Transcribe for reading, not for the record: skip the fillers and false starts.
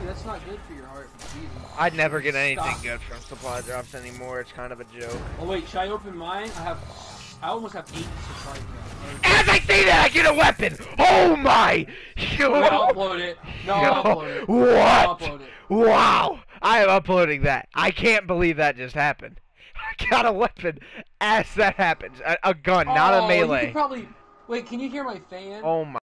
that's not good for your heart. Jesus. I'd never get anything good from supply drops anymore. It's kind of a joke. Oh wait, should I open mine? I almost have 8 supply drops. As I say that, I get a weapon. Oh my! No, I'll upload it. No, I'll upload it. What? I'll upload it. Wow! I am uploading that. I can't believe that just happened. I got a weapon as that happens. A gun, not a melee. You could probably... Wait, can you hear my fan? Oh my.